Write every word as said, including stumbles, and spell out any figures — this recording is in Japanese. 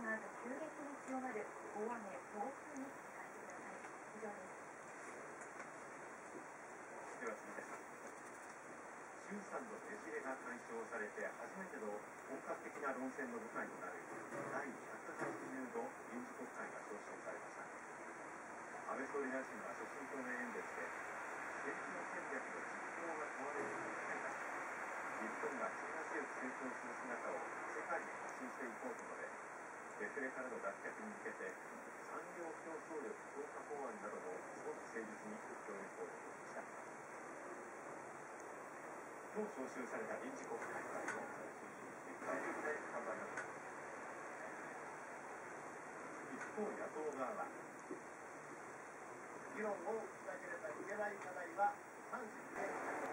この後急激に強まる大雨、暴風に警戒してください。以上です。 では次です。衆参のねじれが解消されて初めての本格的な論戦の舞台となるだいひゃくはちじゅうご臨時国会が召集されました。安倍総理大臣は所信表明演説で成長戦略の実行が問われると語りました。日本が力強く成長する姿を世界に発信していこうと述べ、デフレからの脱却に向けて産業競争力強化法案などの早期成立に協力を求めました。今日召集された臨時国会は立会で看板など一方野党側は議論をしなければいけない課題は単身で